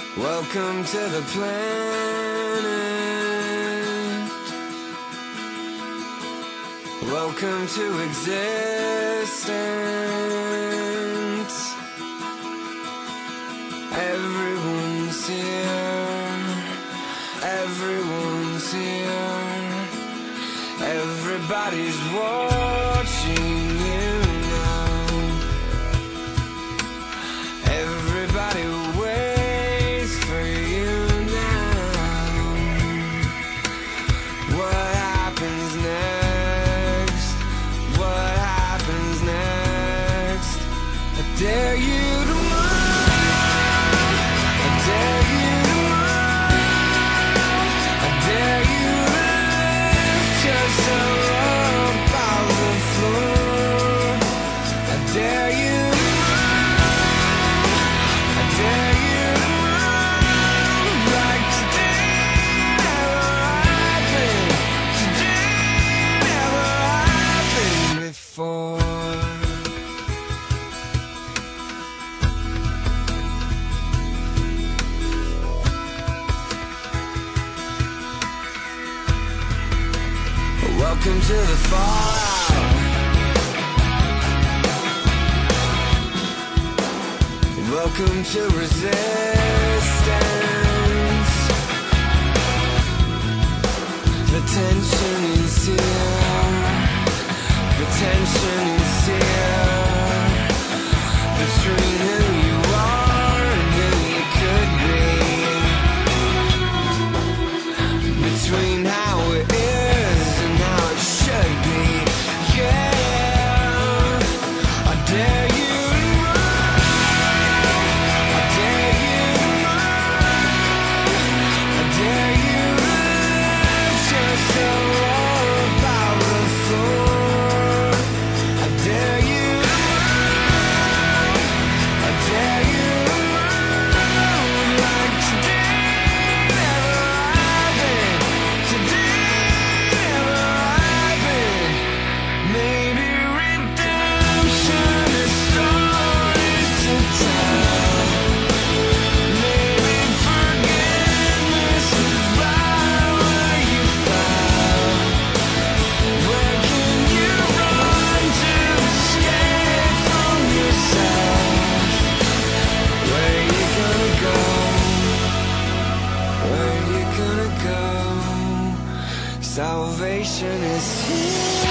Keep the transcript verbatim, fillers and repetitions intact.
Welcome to the planet. Welcome to existence. Everyone's here. Everyone's here. Everybody's watching you now. Everybody waits for you now. What happens next? What happens next? I dare you to move. I dare you to move. I dare you to lift yourself up off the floor. I dare you to move. I dare you to move like today never happened. Today never happened before. Welcome to the fallout. Welcome to resistance. The tension is here. The tension is here. Between who you are and who you could be. Between how it is and how it should be. Yeah, I dare you to move. I dare you to move. I dare you to lift yourself up out of the floor. I dare you to move. I dare you to move like today never happened. Today never happened. Maybe redemption is stories to tell. Maybe forgiveness is right where you fell. Where can you run to escape from yourself? Where you gonna go? Where you gonna go? Salvation is here.